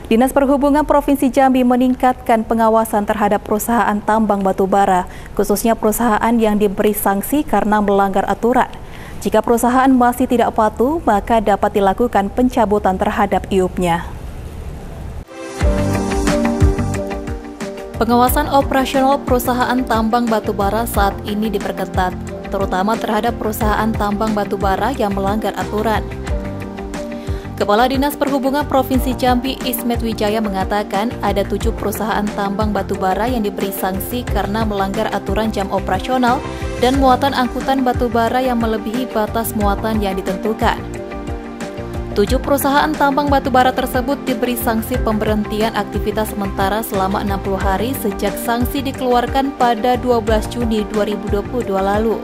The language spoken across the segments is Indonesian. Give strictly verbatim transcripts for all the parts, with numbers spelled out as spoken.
Dinas Perhubungan Provinsi Jambi meningkatkan pengawasan terhadap perusahaan tambang batubara, khususnya perusahaan yang diberi sanksi karena melanggar aturan. Jika perusahaan masih tidak patuh, maka dapat dilakukan pencabutan terhadap I U P-nya. Pengawasan operasional perusahaan tambang batubara saat ini diperketat, terutama terhadap perusahaan tambang batubara yang melanggar aturan. Kepala Dinas Perhubungan Provinsi Jambi Ismet Wijaya mengatakan ada tujuh perusahaan tambang batubara yang diberi sanksi karena melanggar aturan jam operasional dan muatan angkutan batubara yang melebihi batas muatan yang ditentukan. Tujuh perusahaan tambang batubara tersebut diberi sanksi pemberhentian aktivitas sementara selama enam puluh hari sejak sanksi dikeluarkan pada dua belas Juni dua ribu dua puluh dua lalu.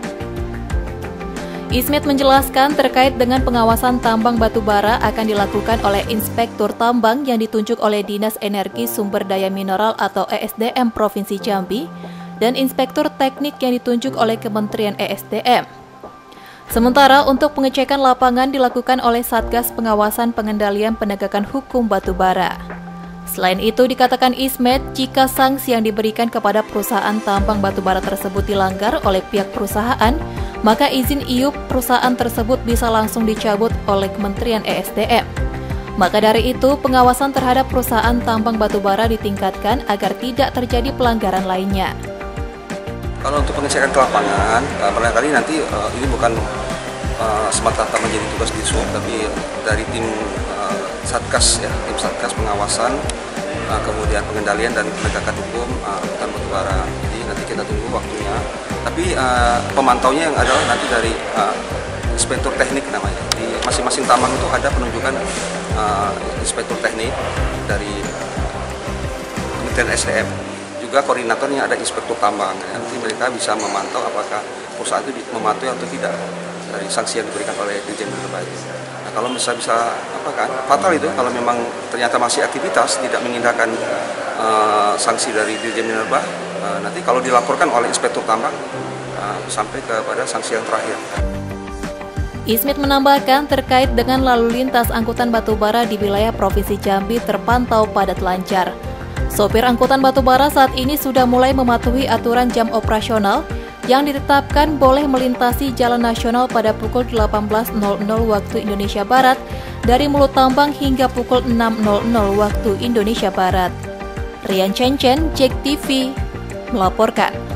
Ismet menjelaskan terkait dengan pengawasan tambang batubara akan dilakukan oleh Inspektur Tambang yang ditunjuk oleh Dinas Energi Sumber Daya Mineral atau E S D M Provinsi Jambi dan Inspektur Teknik yang ditunjuk oleh Kementerian E S D M. Sementara untuk pengecekan lapangan dilakukan oleh Satgas Pengawasan Pengendalian Penegakan Hukum Batubara. Selain itu, dikatakan Ismet, jika sanksi yang diberikan kepada perusahaan tambang batubara tersebut dilanggar oleh pihak perusahaan, maka izin I U P perusahaan tersebut bisa langsung dicabut oleh Kementerian E S D M. Maka dari itu, pengawasan terhadap perusahaan tambang batubara ditingkatkan agar tidak terjadi pelanggaran lainnya. Kalau untuk pengecekan ke lapangan, barangkali nanti uh, ini bukan uh, semata-mata menjadi tugas di S U B, tapi dari tim uh, Satgas ya, tim Satgas pengawasan, uh, kemudian pengendalian dan penegakan hukum angkutan uh, batubara. Jadi nanti kita tunggu waktunya. Tapi uh, pemantaunya yang adalah nanti dari uh, Inspektur Teknik namanya. Di masing-masing tambang itu ada penunjukan uh, Inspektur Teknik dari Kementerian S D M. Juga koordinatornya ada Inspektur Tambang. Nanti mereka bisa memantau apakah perusahaan itu mematuhi atau tidak dari sanksi yang diberikan oleh Dirjen Minerba. Nah, kalau bisa bisa apa kan fatal itu kalau memang ternyata masih aktivitas tidak mengindahkan uh, sanksi dari Dirjen Minerba. Uh, nanti kalau dilaporkan oleh Inspektur Tambang uh, sampai kepada sanksi yang terakhir. Ismet menambahkan terkait dengan lalu lintas angkutan batubara di wilayah Provinsi Jambi terpantau padat lancar. Sopir angkutan batubara saat ini sudah mulai mematuhi aturan jam operasional yang ditetapkan boleh melintasi jalan nasional pada pukul delapan belas waktu Indonesia Barat dari Mulut Tambang hingga pukul enam waktu Indonesia Barat. Rian Cencen, Jek T V, melaporkan.